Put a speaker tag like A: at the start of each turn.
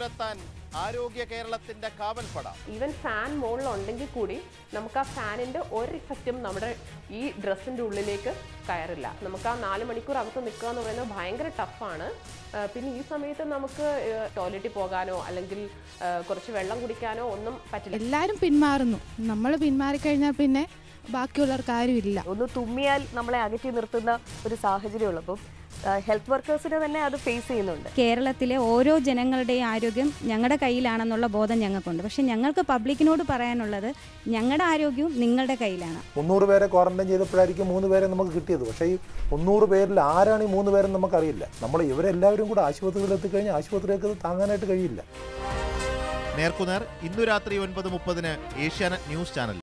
A: തുരത്താൻ ആരോഗ്യ കേരളത്തിന്റെ കാവൽപ്പട.
B: ഈവൻ ഫാൻ മുകളിലുണ്ടെങ്കിൽ കൂടി നമുക്ക് ആ ഫാനിന്റെ ഒരു ഇഫക്റ്റും നമ്മുടെ ഈ ഡ്രസ്സിന്റെ ഉള്ളിലേക്ക് കയറില്ല. നമുക്ക് ആ 4 മണിക്കൂർ അകത്ത് നിൽക്കുക എന്ന് പറയുന്നത് ഭയങ്കര ടഫാണ്. പിന്നെ ഈ സമയത്ത് നമുക്ക് ടോയ്ലറ്റിൽ പോകാനോ അല്ലെങ്കിൽ കുറച്ച് വെള്ളം കുടിക്കാനോ ഒന്നും പറ്റില്ല.
C: എല്ലാവരും പിന്മാറുന്നു. നമ്മൾ പിന്മാറിക്കഴിഞ്ഞാൽ പിന്നെ ബാക്കിയുള്ളവർക്ക് ആരുമില്ല.
D: ഒന്ന് തുമ്മിയാൽ നമ്മളെ അകറ്റി നിർത്തുന്ന ഒരു സാഹചര്യമുള്ളപ്പോൾ ഹെൽത്ത് വർക്കേഴ്സിനെ തന്നെ അത് ഫേസ് ചെയ്യുന്നുണ്ട്.
E: കേരളത്തിലെ ഓരോ ജനങ്ങളുടെയും ആരോഗ്യം ഞങ്ങളുടെ കയ്യിലാണെന്നുള്ള ബോധം ഞങ്ങൾക്കുണ്ട്. പക്ഷെ ഞങ്ങൾക്ക് പബ്ലിക്കിനോട് പറയാനുള്ളത് ഞങ്ങളുടെ ആരോഗ്യവും നിങ്ങളുടെ കയ്യിലാണ്.
F: 300 പേരെ ക്വാറന്റൈൻ ചെയ്തപ്പോഴായിരിക്കും 3 പേരെ നമുക്ക് കിട്ടിയത്. പക്ഷേ ഈ 300 പേരിൽ ആരാണ് ഈ 3 പേരെന്ന് നമുക്കറിയില്ല. നമ്മൾ ഇവരെല്ലാവരും കൂടെ ആശുപത്രിയിൽ എത്തിക്കഴിഞ്ഞാൽ ആശുപത്രിയൊക്കെ താങ്ങാനായിട്ട് കഴിയില്ല.
A: നേർക്കുനേർ ഇന്നു രാത്രി 9:30 ഏഷ്യാനെറ്റ് ന്യൂസ് ചാനൽ.